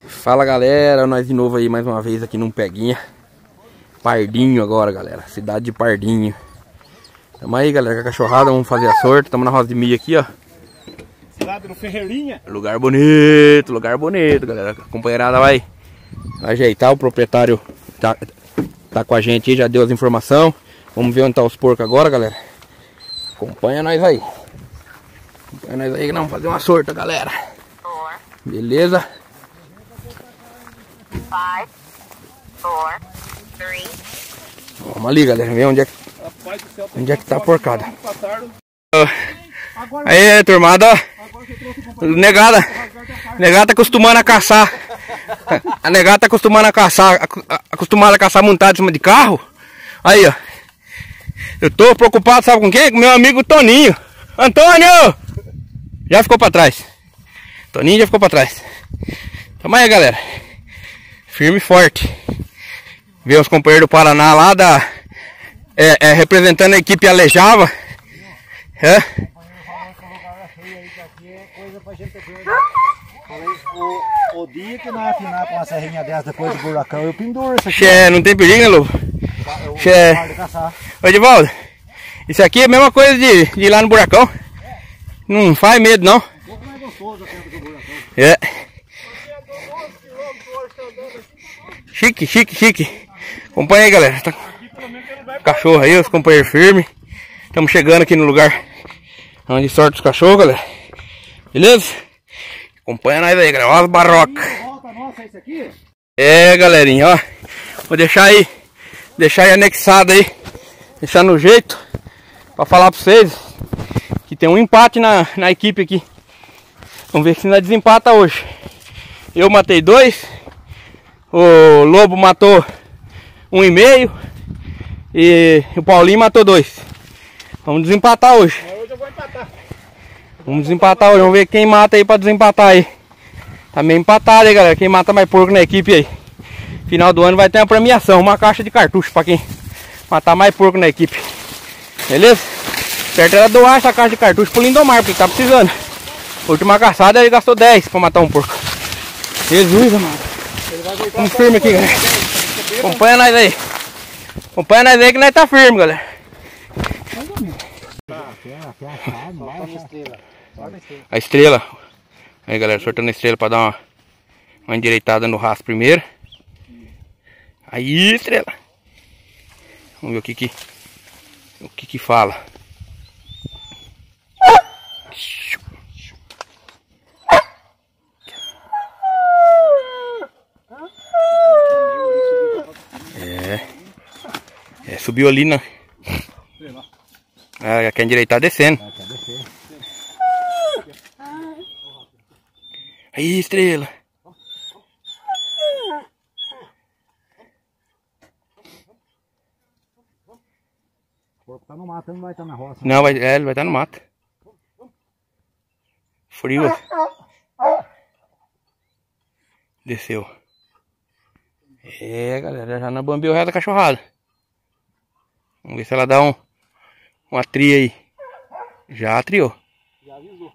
Fala galera, nós de novo aí mais uma vez aqui num Peguinha. Pardinho agora, galera, cidade de Pardinho. Tamo aí, galera, com a cachorrada, vamos fazer a sorte. Tamo na roça de milho aqui, ó. Cidade do Ferreirinha. Lugar bonito, galera. A companheirada vai ajeitar, o proprietário tá com a gente aí, já deu as informações. Vamos ver onde tá os porcos agora, galera. Acompanha nós aí. Acompanha nós aí que nós vamos fazer uma sorte, galera. Beleza? 5, 4, 3. Vamos ali, galera, ver onde é que tá a porcada. Aí, turmada, ó. Negada tá acostumando a caçar. A negada tá acostumando a caçar, acostumada a caçar montado em cima de carro. Aí, ó. Eu tô preocupado, sabe com quem? Com meu amigo Toninho. Antônio! Já ficou pra trás. Toninho já ficou pra trás. Tamo aí, galera. Firme e forte. Ver os companheiros do Paraná lá representando a equipe Alejava. O dia que nós afinar com uma serrinha dessa depois do buracão, eu penduro isso aqui. Não tem perigo, né, Lobo? Ô, Edivaldo, isso aqui é a mesma coisa de ir lá no buracão. Não faz medo, não. Um pouco mais gostoso até do que o buracão. É. Chique. Acompanha aí, galera. Tá... Cachorro aí, os companheiros firmes. Estamos chegando aqui no lugar onde sorte os cachorros, galera. Beleza? Acompanha nós aí, galera. Olha as barrocas. É, galerinha, ó. Vou deixar aí anexado aí. Deixar no jeito. Pra falar pra vocês que tem um empate na equipe aqui. Vamos ver se nós desempata hoje. Eu matei 2. O Lobo matou 1,5 e o Paulinho matou 2. Vamos desempatar hoje. Hoje eu vou empatar. Vamos desempatar hoje. Vamos ver quem mata aí pra desempatar aí. Tá meio empatado aí, galera. Quem mata mais porco na equipe aí. Final do ano vai ter uma premiação. Uma caixa de cartucho pra quem matar mais porco na equipe. Beleza? Certo era doar essa caixa de cartucho pro Lindomar, porque tá precisando. Última caçada ele gastou 10 pra matar um porco. Jesus, amado. Vamos firme aqui, galera. Acompanha nós aí. Acompanha nós aí que nós tá firme, galera. A estrela. Aí, galera, sortando a estrela pra dar uma endireitada no rastro primeiro. Aí, estrela. Vamos ver o que fala. Subiu ali na... quer endireitar descendo. Aí, estrela. O porco tá no mato, não vai estar na roça. Não, ele vai estar no mato. Frio. Desceu. É, galera, já não bambeou o resto da cachorrada. Vamos ver se ela dá uma tria aí. Já triou. Já avisou.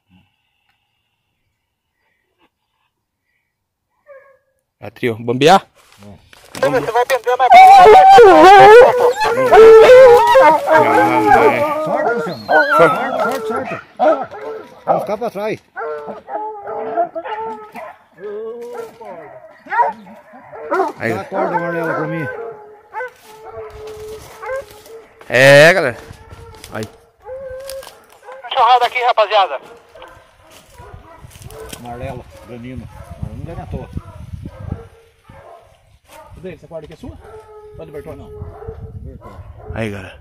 Já triou. Bambear? Você vai pegando a Sorte, Luciano. Sorte. Vamos ficar pra trás. Aí. Dá a corda amarela pra mim. É, galera. Aí. Cachorrada aqui, rapaziada. Amarelo, granino. Não ganha à toa. Cadê? Essa corda aqui é sua? Pode Bertol? Não. Aí, galera.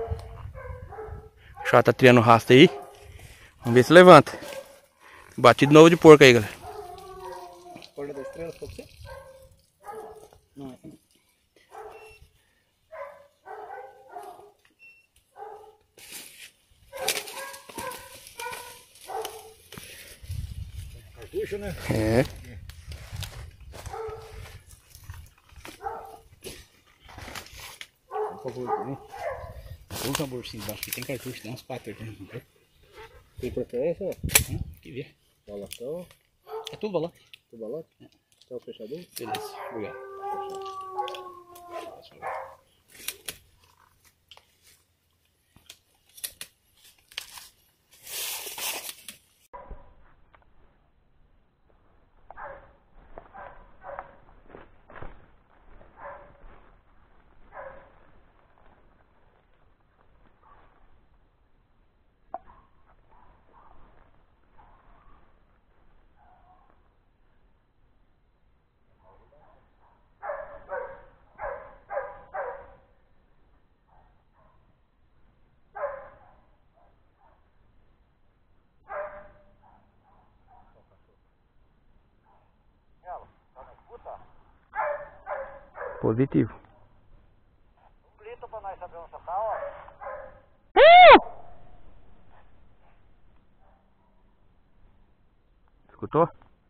O cachorro tá triando o rastro aí. Vamos ver se levanta. Batido novo de porco aí, galera. Corda da estrela, ficou pra você? Não, é. Cartucho, né? É. Por favor, né? Vamos com a bolsinha embaixo aqui, tem cartucho, tem uns 4 aqui. Tem preferência? Que ver. Balatão. É tudo balote. Tudo balote? É. Quer o fechador? Beleza, obrigado. Positivo. Grita pra nós saber onde você tá, ó. Escutou?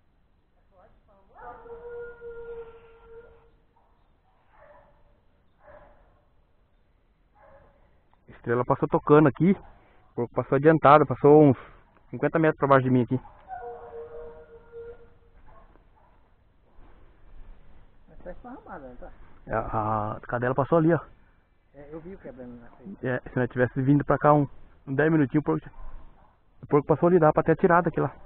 A estrela passou tocando aqui. O porco passou adiantado, passou uns 50 metros pra baixo de mim aqui. Mas tá esparramada, não tá? A cadela passou ali, ó. É, eu vi o quebrando na frente. É, se nós tivesse vindo pra cá uns 10 minutinhos, o porco passou ali, dá pra ter atirado aqui lá.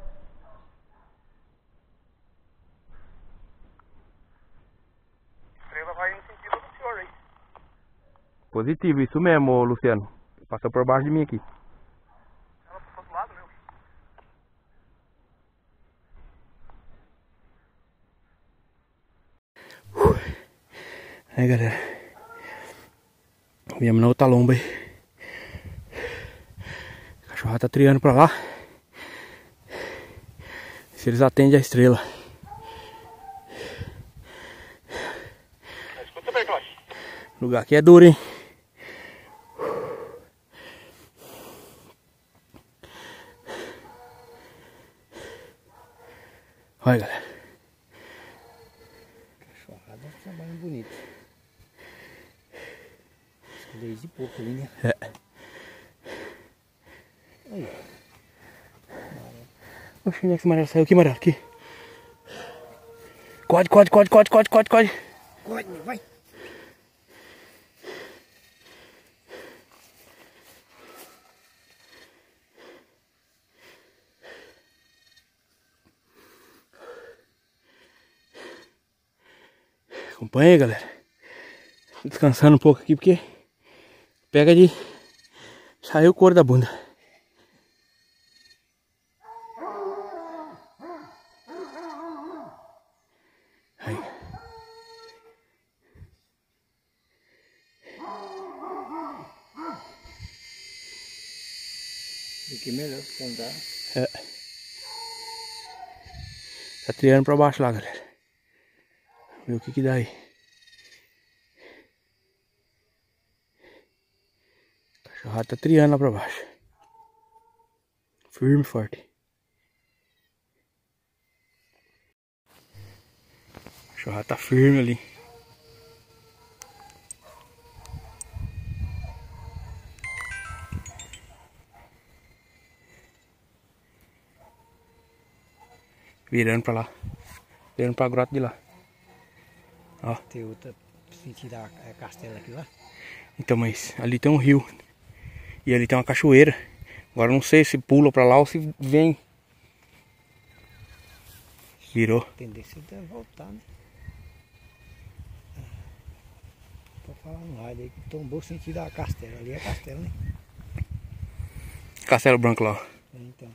A estrela vai em sentido do senhor aí. Positivo, isso mesmo, ô Luciano. Passou por baixo de mim aqui. Ela passou do lado, meu. Aí, galera. Viemos na outra lomba aí. A cachorra tá triando pra lá. Se eles atendem a estrela. Escuta bem, Cláudio. O lugar aqui é duro, hein? Olha, galera. Cachorrada é um trabalho bonito. Desde pouco ali, né? É. Aí. Oxe, onde é que esse amarelo saiu aqui, amarelo? Aqui. Code. Vai. Acompanha aí, galera. Tô descansando um pouco aqui porque pega de... Saiu o couro da bunda. Aí. Aqui melhor contar. É. Tá triando pra baixo lá, galera. Ver o que dá aí. O cachorrado tá triando lá pra baixo. Firme e forte. O cachorrado tá firme ali. Virando pra lá. Virando pra grota de lá. Ó. Tem outra sentido a castela aqui lá. Então, mas ali tem um rio. E ali tem uma cachoeira. Agora eu não sei se pula pra lá ou se vem. Virou. Tendência deve voltar, né? Pra falar um rádio aí que tombou sentido a castela. Ali é castela, né? Castelo Branco lá, ó. Então.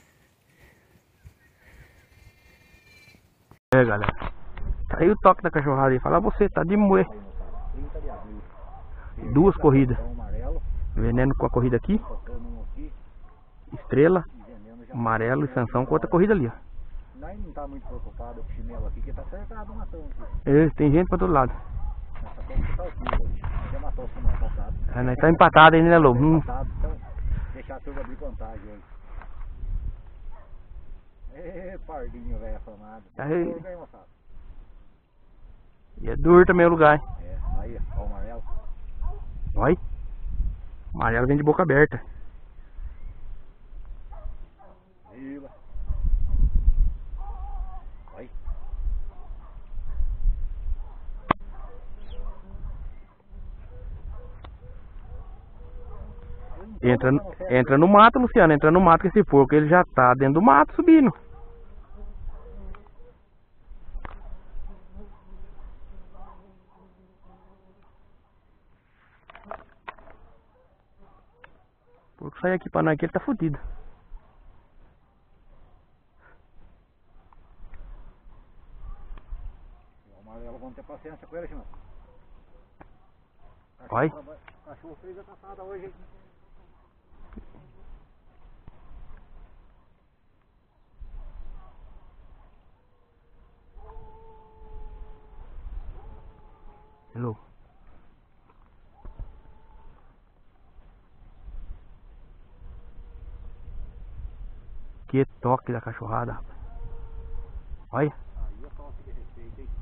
É, galera. Tá aí o toque da cachorrada aí. Fala você, tá de moer. 30 de abril. 2 corridas. Amarelo, Veneno com a corrida aqui. tocando um aqui Estrela, e veneno já. amarelo e sanção com outra corrida ali, ó. Nós não tá muito preocupado com o chinelo aqui, que tá cercado uma ação aqui. Tem gente pra todo lado. Nós só temos que tá aqui hoje. Nós já matou o semana passada. É, nós tá empatado ainda, né, Lobo? Empatado, então deixar a turma abrir vantagem hoje. Ê, pardinho, velho, afamado. Aí. Bem, moçada. E é duro também o lugar, hein? É, aí, ó, o amarelo. Olha. O amarelo vem de boca aberta. Vila. Aí. Entra no mato, Luciano. Entra no mato que esse porco ele já tá dentro do mato subindo. O porco sai aqui pra nós que ele tá fudido. O amarelo, vamos ter paciência com ele, Chimão. Vai. Cachorro fez a caçada hoje, hein? Hello. Que toque da cachorrada, rapaz. Olha. Aí é toque de respeito, hein?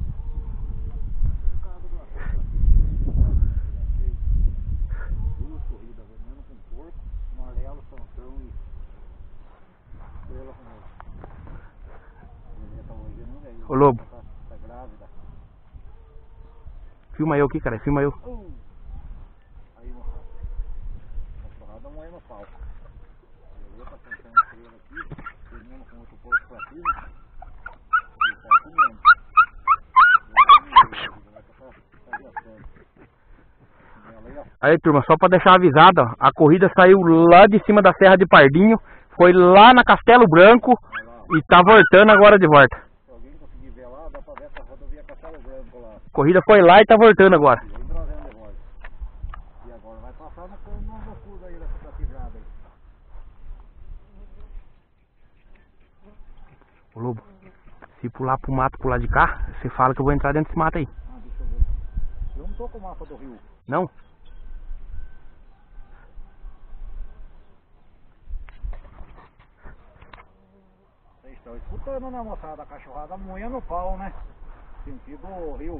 Duas corridas, veneno com porco, amarelo, santão e estrela com ele. Ele tá hoje, não veio. Ô, Lobo. Tá grávida. Filma eu aqui, cara. Filma eu. Aí, moçada. A cachorrada moe no pau. Ele tá sentando estrela aqui, veneno com outro porco pra cima. E sai comendo. Aí, turma, só pra deixar avisado, ó, a corrida saiu lá de cima da Serra de Pardinho, foi lá na Castelo Branco e tá voltando agora de volta. Se alguém conseguir ver lá, dá pra ver essa rodovia Castelo Branco lá. A corrida foi lá e tá voltando agora. Vem trazendo de volta. E agora vai passar no loucura aí dessa quebrada aí. Ô, Lobo, se pular pro mato, pular de cá, você fala que eu vou entrar dentro desse mato aí. Ah, deixa eu ver. Eu não tô com o mapa do rio. Não? Vocês estão escutando, né, moçada? A cachorrada moia no pau, né? Sentido rio.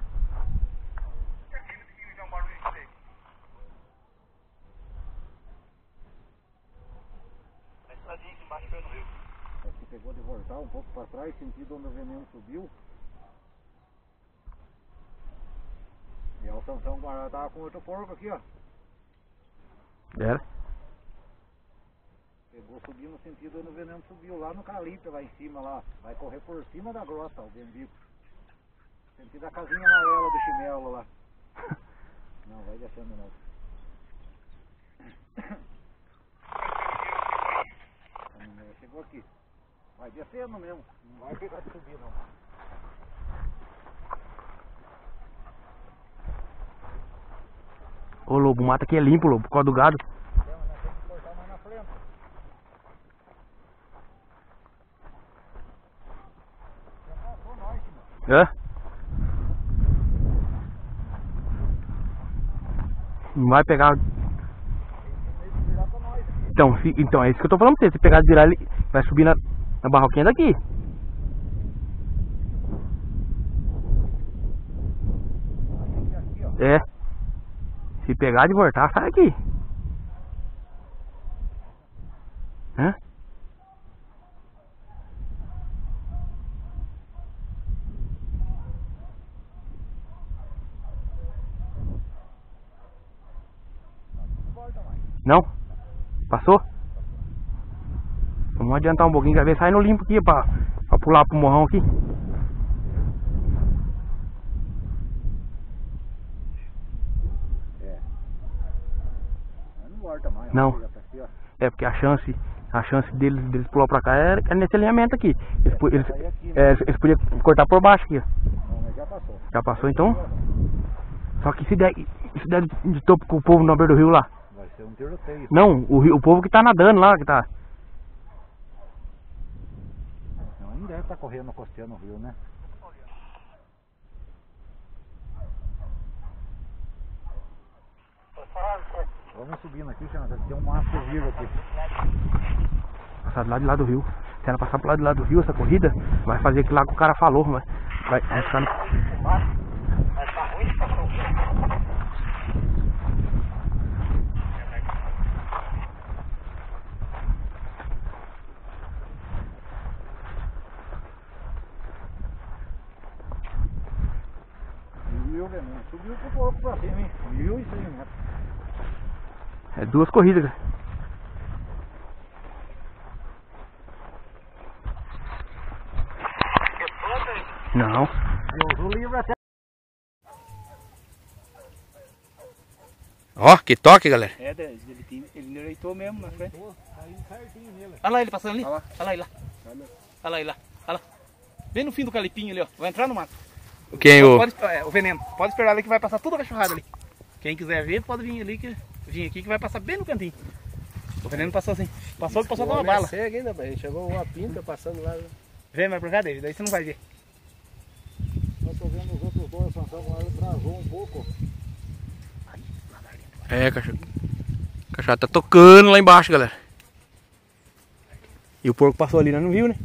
Acho que pegou de voltar um pouco pra trás, sentido onde o veneno subiu. E o Sansão agora tava com outro porco aqui, ó. Era? Pegou subindo no sentido onde o veneno subiu, lá no Calipso, lá em cima, lá. Vai correr por cima da grota, o Bendico. Sentido a casinha amarela do chinelo lá. Não, vai descendo não. A mulher chegou aqui. Vai descendo mesmo, não vai pegar de subir não. Ô, Lobo, o mato aqui é limpo, Lobo, por causa do gado. Nós temos que cortar mais na frente. Já passou nós, mano. Hã? Não vai pegar. Então, é isso que eu tô falando pra você. Se pegar de virar, ele vai subir na barroquinha daqui. É. Se pegar de voltar, sai aqui. Hã? Não? Passou? Vamos adiantar um pouquinho, quer ver? Sai no limpo aqui pra pular pro morrão aqui. Não volta mais. Não. Já tá aqui, ó. É porque a chance deles pular pra cá é nesse alinhamento aqui. Eles podiam cortar por baixo aqui, ó. Não, mas já passou. Já passou então? Só que se der de topo com o povo na beira do rio lá. Vai ser um tiroteio. Não, o povo que tá nadando lá, que tá. Não, ainda deve estar correndo, costeando o rio, né? Vamos subindo aqui, Xana, tem um mato vivo aqui. Passar do lado de lá do rio. Se ela passar pro lado de lá do rio, essa corrida, vai fazer aquilo lá que o cara falou, vai ficar no... Mas tá ruim de cachorro. Subiu, veneno. Subiu pro porco pra cima, hein? 1.100 metros. É 2 corridas, cara. Não. Deus o livro até. Ó, que toque, galera. É, ele endireitou mesmo na frente. Aí certinho nele. Olha lá ele passando ali. Olha lá. Olha lá ele lá. Olha lá ele lá. Olha lá. Bem no fim do calipinho ali, ó. Vai entrar no mato. Quem o... O veneno. Pode esperar ali que vai passar toda a cachorrada ali. Quem quiser ver, pode vir ali que vim aqui que vai passar bem no cantinho. O veneno passou assim. Passou com uma bala. Segue ainda, mas chegou uma pinta passando lá. Vem mais pra cá, David. Daí você não vai ver. Eu tô vendo os outros dois, Sansão, agora travou um pouco. É, cachorro. O cachorro tá tocando lá embaixo, galera. E o porco passou ali, nós não viu, né?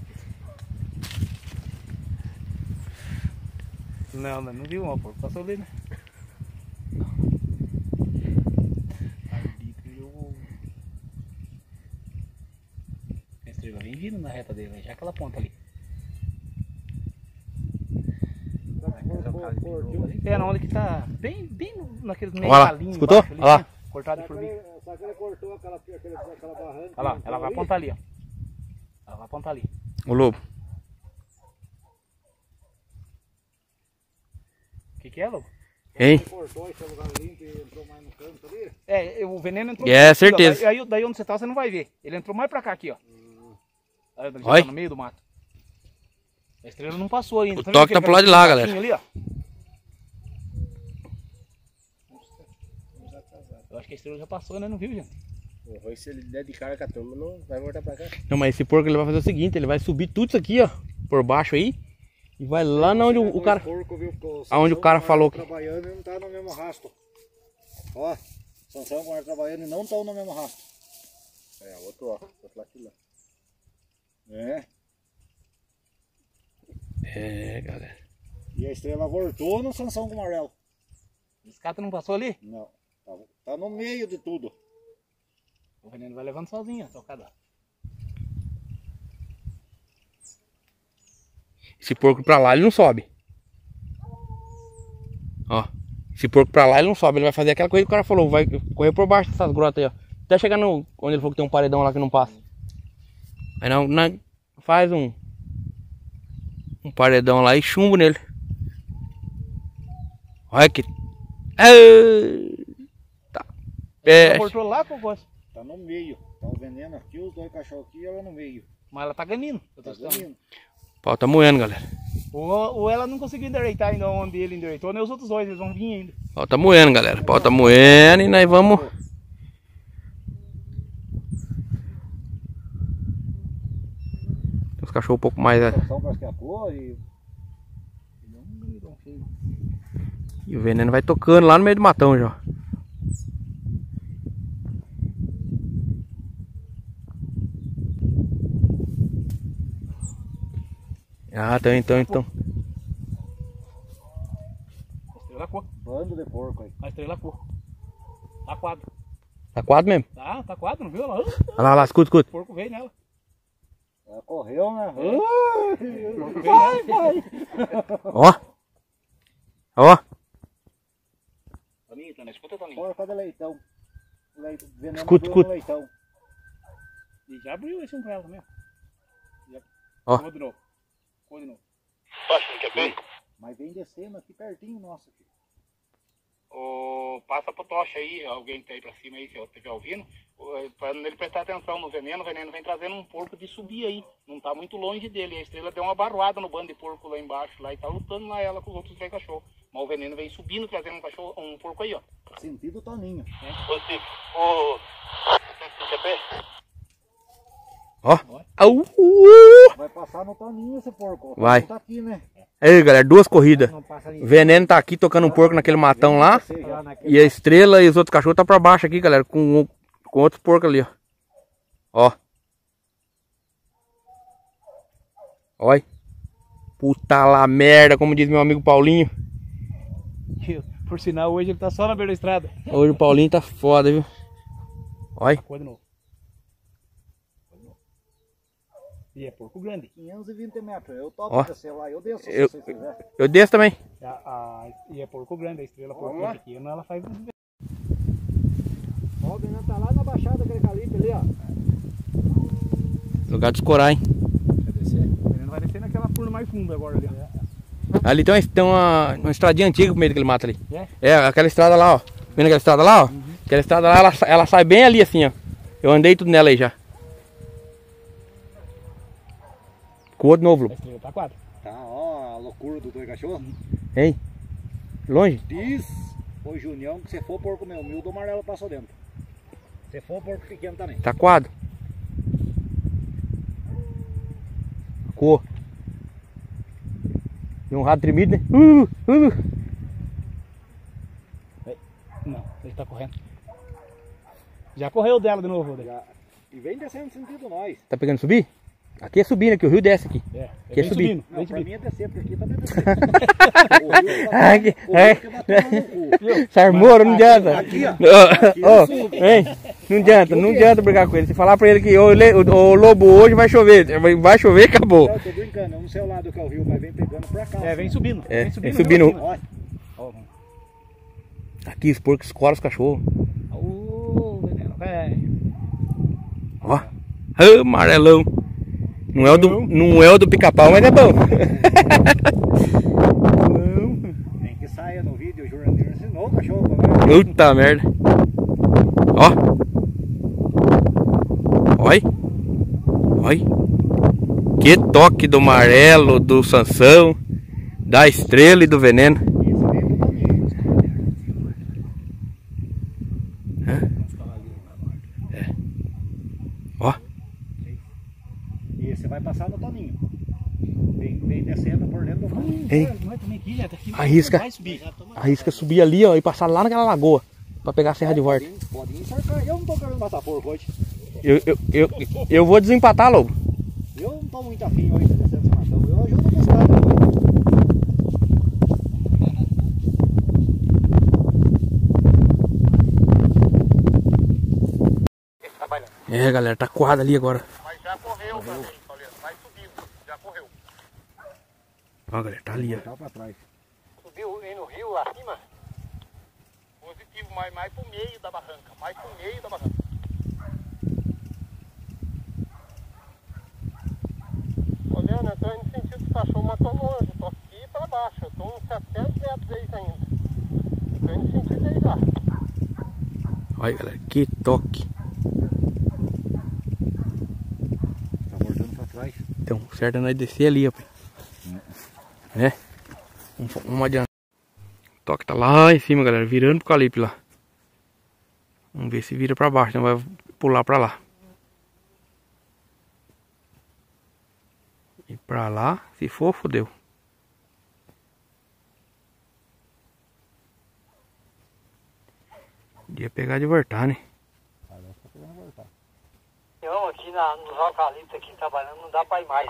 Não viu, ó. O porco passou ali, né? A estrela vem vindo na reta dele, já aquela ponta ali. É, na onde que tá bem naqueles meio Olha lá, galinhos escutou? embaixo ali, Olha lá. né? Cortado por mim. Só que ele cortou aquela barranca. Olha lá, ela vai apontar ali, ó. Ela vai apontar ali. O lobo. O que é, Lobo? Hein? Cortou esse lugar limpo e entrou mais no canto ali. É, o veneno entrou. É, aqui, certeza. Ó, aí daí onde você tá, você não vai ver. Ele entrou mais pra cá aqui, ó. Aí, ele já Oi. tá no meio do mato. A estrela não passou ainda. O toque tá pro lado de lá, galera. Ali, ó. Eu acho que a estrela já passou, né? Não viu, gente? O Rui, se ele der de cara com a turma, não vai voltar pra cá. Não, mas esse porco ele vai fazer o seguinte, ele vai subir tudo isso aqui, ó, por baixo aí, e vai lá na onde o cara... Aonde o cara falou que... Trabalhando e não tá no mesmo rastro. Ó, Sansão com trabalhando e não estão no mesmo rastro. É, outro ó, outro lá aqui lá. É. É, galera. E a estrela voltou no Sansão com o amarelo. Esse cara não passou ali? Não, tá no meio de tudo. O veneno vai levando sozinho, ó, tocada. Esse porco pra lá ele não sobe. Ó, esse porco pra lá ele não sobe, ele vai fazer aquela coisa que o cara falou, vai correr por baixo dessas grotas aí, ó. Até chegar no onde ele falou que tem um paredão lá que não passa. Aí não, faz um paredão lá e chumbo nele. Olha que... Tá. Ela cortou lá pro gosto. Tá no meio. Tá o veneno aqui, os dois cachorros aqui e ela no meio. Mas ela tá ganhando. Tá ganhando. O pau tá moendo, galera. Ou ela não conseguiu endireitar ainda onde ele endireitou, nem os outros dois, eles vão vir ainda. O pau tá moendo, galera. O pau tá moendo e nós vamos... Os cachorros um pouco mais... Sansão parece que atua e... E o veneno vai tocando lá no meio do matão já. Ah, então. A estrela cor. Bando de porco aí. A estrela cor. Tá quadro. Tá quadro mesmo? Tá quadro, não viu? Olha Olha lá, escuta. O porco veio nela. Ela correu, né? Ó. Ó. Toninho, escuta, Toninho. Porca de leitão. Veneno Escuta. no leitão. E já abriu esse um pra ela também. Ó. Cor de novo. Quer ver? Mas vem descendo aqui pertinho, nossa. Aqui. Passa pro tocha aí, alguém que tá aí pra cima aí, se eu estiver ouvindo, pra ele prestar atenção no veneno, o veneno vem trazendo um porco de subir aí, não tá muito longe dele, a estrela deu uma barroada no bando de porco lá embaixo, lá e tá lutando lá ela com os outros 3 cachorros, mas o veneno vem subindo, trazendo um porco aí, ó. Sentido Toninho. Quer ver? Ó. Vai passar no Toninho esse porco. Vai. Não tá aqui, né? Aí, galera, 2 corridas. Não passa ali. O veneno tá aqui tocando um porco naquele matão lá. E a estrela e os outros cachorros tá pra baixo aqui, galera, com outros porcos ali, ó. Ó. Olha. Puta lá merda, como diz meu amigo Paulinho. Por sinal, hoje ele tá só na beira da estrada. Hoje o Paulinho tá foda, viu? Olha. Cor de novo. E é porco grande. 520 metros. Eu topo Ó. descer lá. Eu desço se Eu, você quiser. eu desço também. E é porco grande, a estrela porco pequeno, ela faz um... ó, o veneno tá lá na baixada daquele calibre ali, ó. Lugar de escorar, hein? Quer descer? O veneno vai descer naquela furna mais funda agora ali, ó. Ali tem uma estradinha antiga pro meio daquele mato ali. É? É, aquela estrada lá, ó. Vendo aquela estrada lá, ó? Aquela estrada lá, ela sai bem ali assim, ó. Eu andei tudo nela aí já. Coa de novo, A Lu. estrela tá 4. Tá, ó, a loucura do dois cachorros. Hein? Longe? Diz o Junião que se for porco meu humilde, o amarelo passou dentro. Se for porco pequeno também. Tá quadro. Coa. E um rado tremido, né? Não, ele tá correndo. Já correu dela de novo, Rodrigo. Já. E vem descendo no sentido nós. Tá pegando subir? Aqui é subir, né? Que o rio desce aqui. É, Quer vem subir? subindo. Não, Vem pra subindo. mim é descer, porque aqui também é descer. O É. rio que vai tomar no cu. Sarmoro, não adianta. Aqui, ó. Ó, hein? Não adianta brigar com ele. Se falar pra ele que o lobo hoje vai chover. Vai chover, acabou. Eu tô brincando, eu não sei o lado que é o rio, mas vem pegando pra cá. É, vem subindo. É, vem vem subindo. subindo. Olha, Ó, Aqui os porcos escoram os cachorros. o veneno, velho. Ó. Amarelão. Não é o do pica-pau, mas é bom. tem que sair no vídeo, o Jurandir ensinou o cachorro, né? Puta merda. Ó. Oi. Oi. Que toque do amarelo, do Sansão, da estrela e do veneno. Isso vem do caminho. Ó. E você vai passar no Toninho. Vem descendo por dentro do caminho. Hein? Não é também aqui, já tá aqui. Arrisca. Vai subir. Arrisca subir ali, ó, e passar lá naquela lagoa. Pra pegar a serra de volta. Pode encercar. Eu não tô querendo matar porco hoje. Eu vou desempatar, lobo. Eu não tô muito afim hoje de descer esse matão. Eu ajudo a buscar depois. É, galera, tá coado ali agora. Mas já correu também, Paulinho. Vai subindo. Já correu. Ó, galera, tá ali, ó. Tá pra trás. Subiu aí no rio, lá acima? Positivo, mas mais pro meio da barranca. Mais pro meio da barranca. Olhando, eu tô indo no sentido do cachorro, mas tô longe. Tô aqui pra baixo. Eu tô uns 700 metros deles ainda. Tô indo no sentido aí já. Olha, galera, que toque. Tá voltando pra trás. Então, o certo é nós descer ali, ó. Né? Vamos adiantar. O toque tá lá em cima, galera, virando pro calipe lá. Vamos ver se vira pra baixo, não vai pular pra lá. E pra lá, se for, fodeu. Podia pegar de voltar, né? Não, aqui nos eucaliptos aqui trabalhando não dá pra ir mais.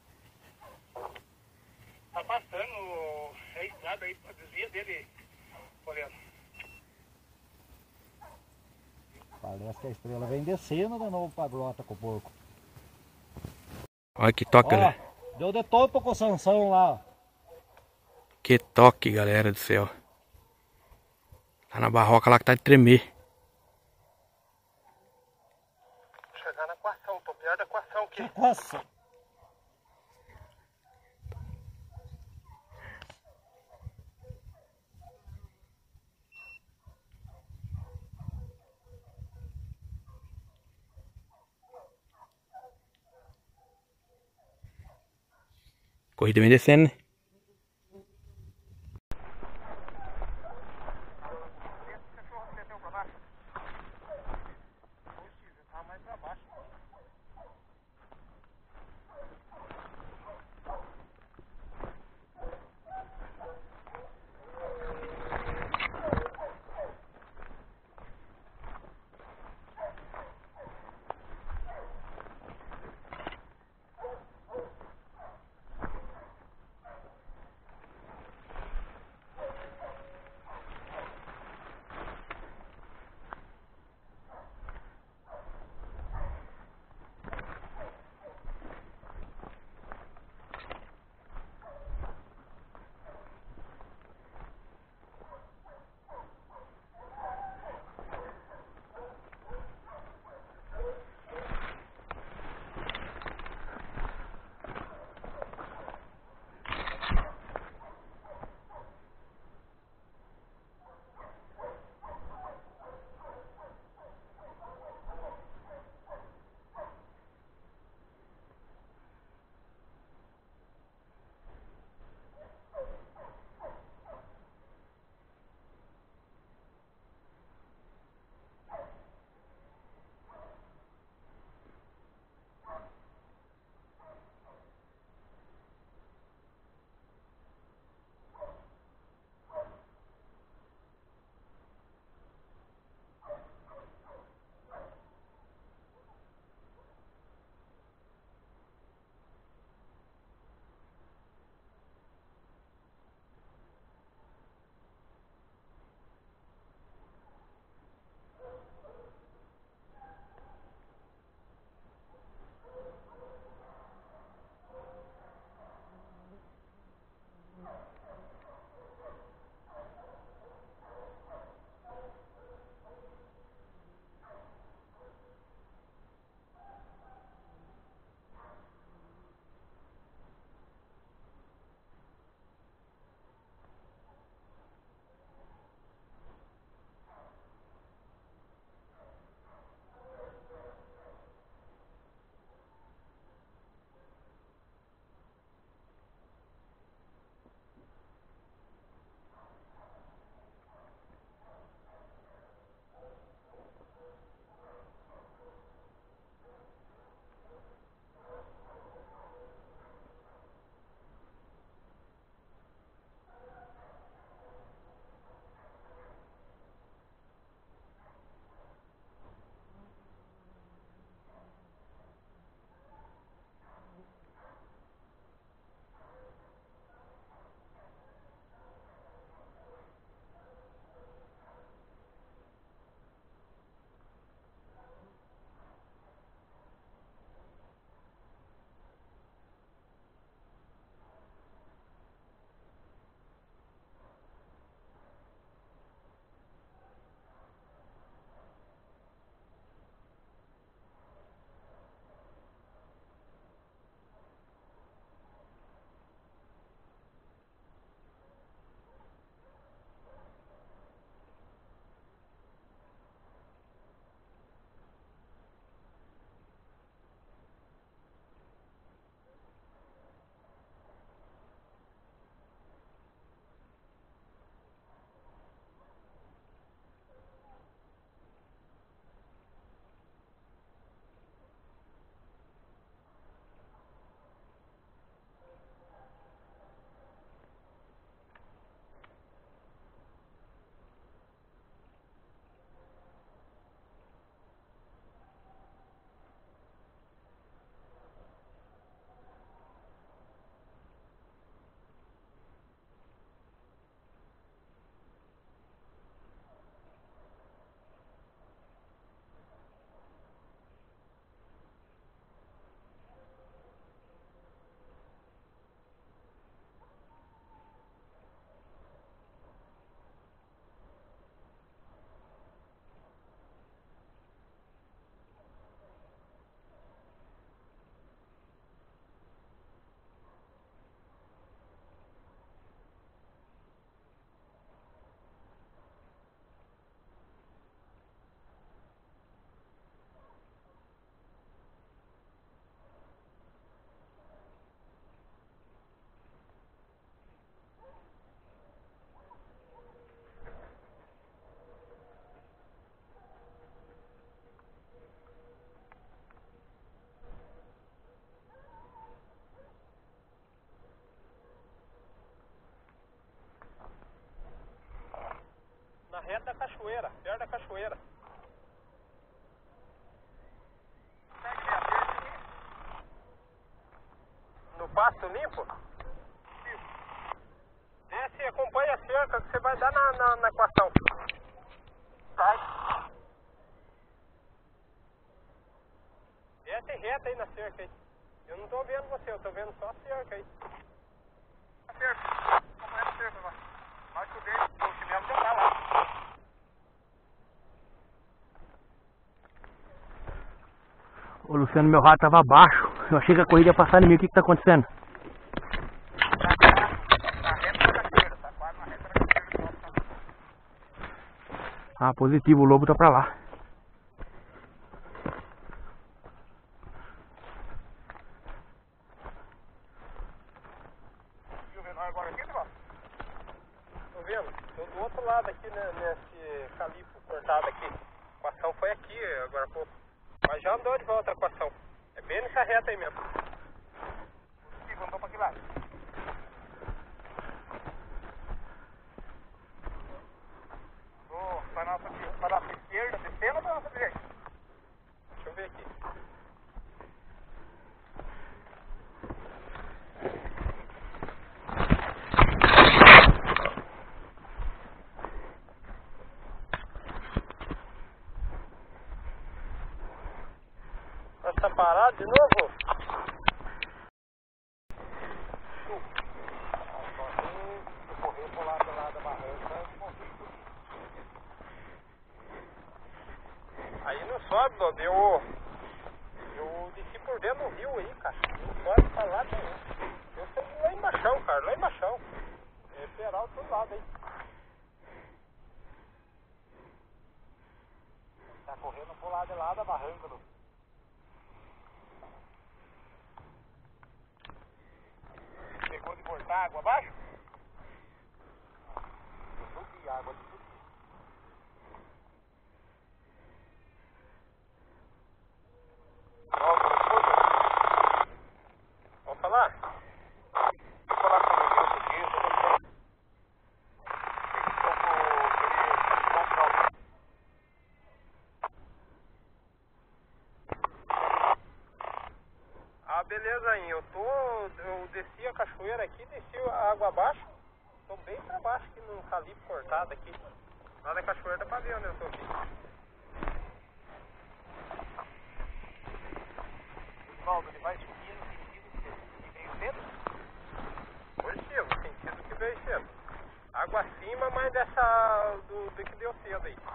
Tá passando a estrada aí, a desvia dele, olhando. Parece que a estrela vem descendo de novo pra grota com o porco. Olha que toque, Ó, galera. deu de topo com o Sansão lá, ó. Que toque, galera do céu. Tá na barroca lá que tá de tremer. Chegar na equação, tô perto da equação aqui. Nossa. Corrida vem descendo, né? muito limpo? Desce e acompanha a cerca que você vai dar na equação. Tá. Desce reto aí na cerca aí. Eu não tô vendo você, eu tô vendo só a cerca aí. A cerca. Acompanha a cerca lá. Mais que o dele, o chinelo já tá lá. Ô Luciano, meu rato tava abaixo. Eu achei que a corrida ia passar em mim. O que tá acontecendo? Ah, positivo, o lobo tá pra lá. Tô vendo? Tô do outro lado aqui, né, nesse calipo cortado aqui. A equação foi aqui agora há pouco. Mas já andou de volta a equação. É bem nessa reta aí mesmo. Positivo, andou pra que lado? Pra nossa esquerda, descendo ou pra nossa direita? Deixa eu ver aqui. Nós tá parado de novo? Correr pro lado da barranca, aí não sobe, Dodo. Eu desci por dentro do rio aí, cara. Não sobe pra lá nenhum. Eu sei lá embaixo, cara, lá embaixo. É peral do outro lado aí. Tá correndo pro lado de lá da barranca, Dodo. Pegou de cortar água abaixo? Eu subi água de subir. Vamos falar? Vou falar com o menino porque eu tô Ah, beleza aí. Eu desci a cachoeira aqui, desci a água abaixo. Tô bem pra baixo aqui no calipo cortado aqui. Lá da cachoeira dá pra ver onde eu tô aqui. Osvaldo, ele vai subir no sentido que veio cedo? Positivo, no sentido que veio cedo. Água acima, mas dessa do que deu cedo aí.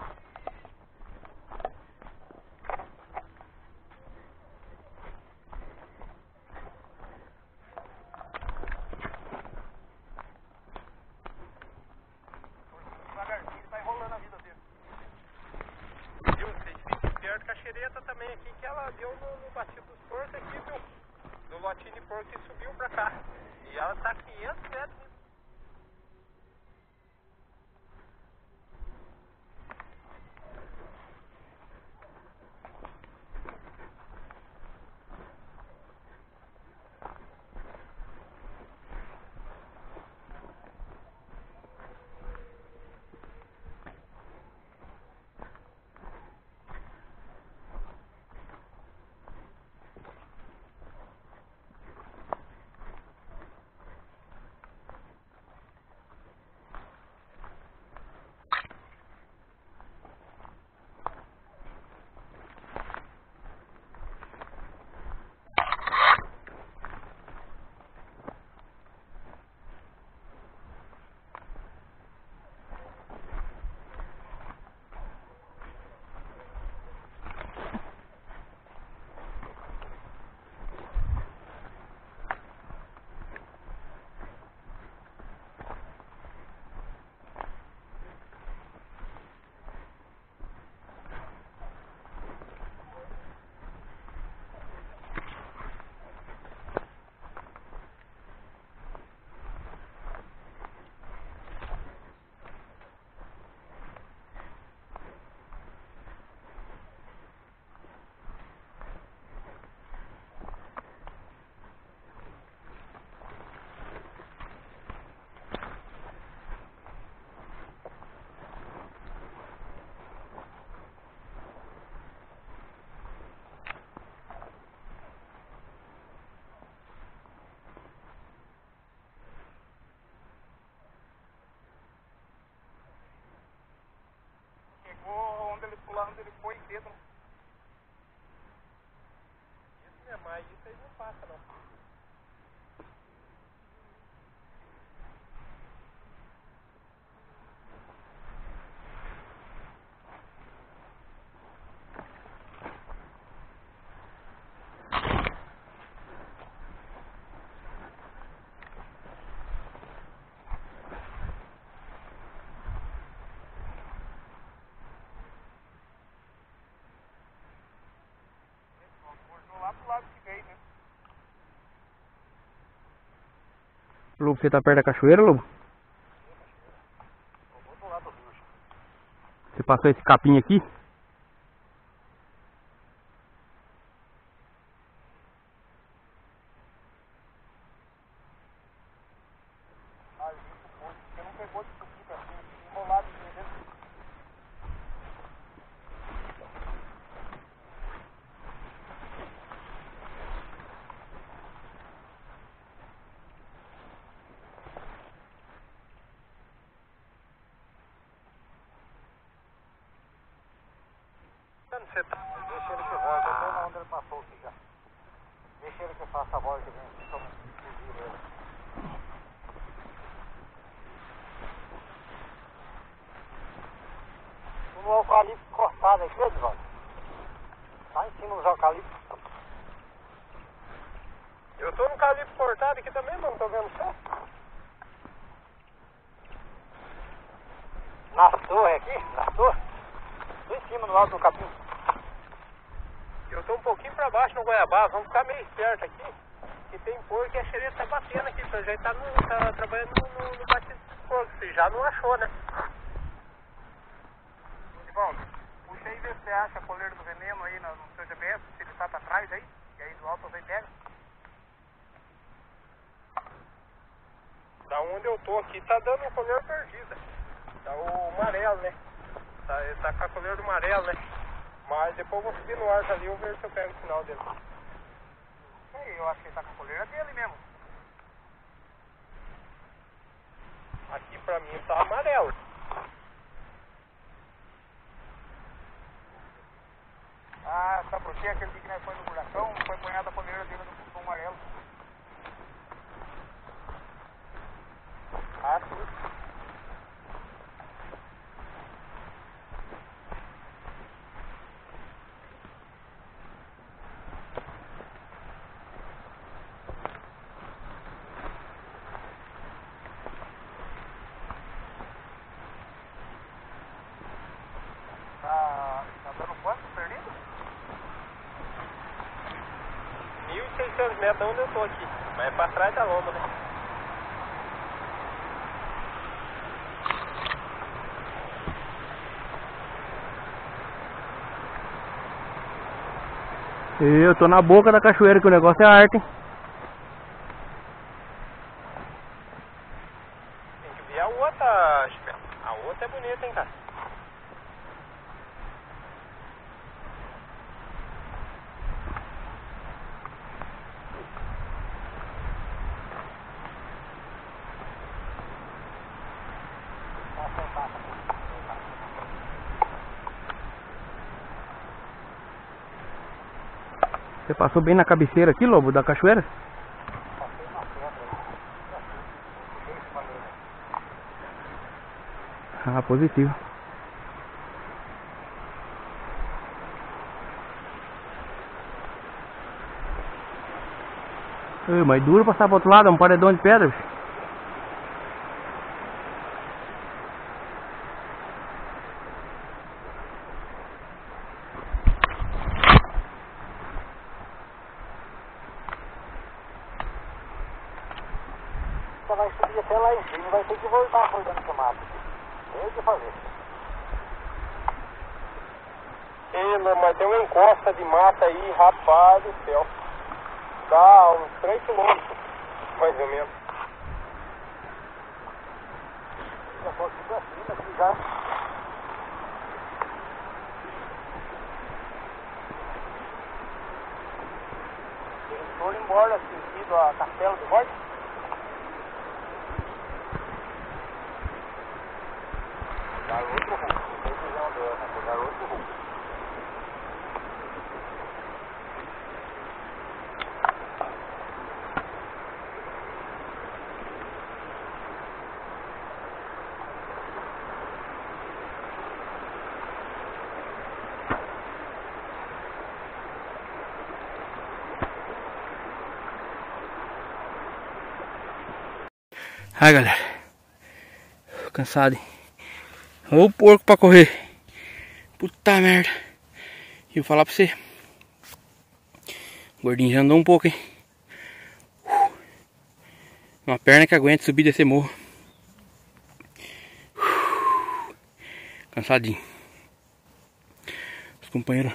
Devagarzinho, vai rolando a vida dele. Viu? Vocês fiquem perto com a xereta também aqui, que ela deu no batido dos porcos aqui, viu? Do lotinho de porco que subiu pra cá. E ela tá 500 metros. cedo. Isso mesmo, mas isso aí não passa não. Lá pro lado que veio, né? Lobo, você tá perto da cachoeira, Lobo? Do lado do rio. Você passou esse capim aqui? Ali pro posto, você não pegou de subir pra cima, enrolado de dentro. Você tá... Deixa ele que volta, eu tô na onde ele passou aqui já. Deixa ele que faça a volta e vem aqui, toma um ele. No eucalipto cortado aqui, Edvaldo. Lá em cima dos eucaliptos. Eu tô no calibre cortado aqui também, mano, tô vendo só. Nas torres aqui, nas torres. Tô em cima, no alto do capim. Eu tô um pouquinho pra baixo no Goiabá, vamos ficar meio esperto aqui. Que tem porco e a xereta tá batendo aqui, o senhor já tá trabalhando no batido dos porcos, você já não achou, né? Divaldo, puxa aí e vê se você acha a coleira do veneno aí no seu GPS, se ele tá pra trás aí, e aí do alto você pega. Da onde eu tô aqui tá dando a coleira perdida. Tá o amarelo, né? Tá com a coleira do amarelo, né? Mas depois eu vou subir no arco ali e ver se eu pego o sinal dele. Eu acho que ele tá com a coleira dele mesmo. Aqui pra mim tá amarelo. Ah, sabe por quê? Aquele dia que nós foi no buracão, foi apanhada a coleira dele no amarelo. Ah, sim. Tá dando quanto perdido? 1.600 metros onde eu tô aqui, mas é pra trás da lomba, né? Eu tô na boca da cachoeira, que o negócio é arte, hein? Tem que ver a outra, Chico. A outra é bonita, hein, cara? Você passou bem na cabeceira aqui, Lobo, da cachoeira? Ah, positivo. Mas duro passar pro outro lado, é um paredão de pedra, bicho. Você vai subir até lá em cima, vai ter que voltar acordando essa mata. Tem o que fazer. Mas tem uma encosta de mata aí, rapaz do céu. Dá uns 3 quilômetros, mais ou menos. Já posso ir pra cima aqui já. Eles foram embora sentido a Castelo do Norte. Pegar outro rumo, não tem visão dela, pegar outro rumo. Ai, galera. Cansado, hein? Ô porco pra correr. Puta merda. E eu vou falar pra você. O gordinho já andou um pouco, hein? Uma perna que aguenta subir e descer morro. Cansadinho. Os companheiros.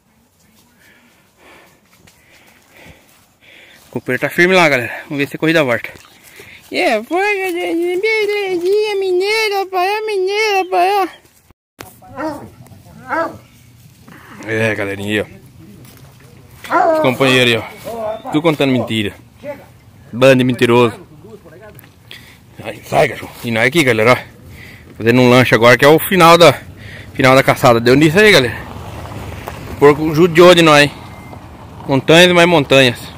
O companheiro tá firme lá, galera. Vamos ver se a corrida volta. Foi, galerinha. Belezinha, mineira, pai. Mineira, pai. Galerinha, ó. Os companheiros aí, ó. Tudo contando mentira. Bando de mentiroso. Sai, cachorro. E nós aqui, galera, ó. Fazendo um lanche agora que é o final da caçada. Deu nisso aí, galera. O porco judiou de nós. Montanhas e mais montanhas.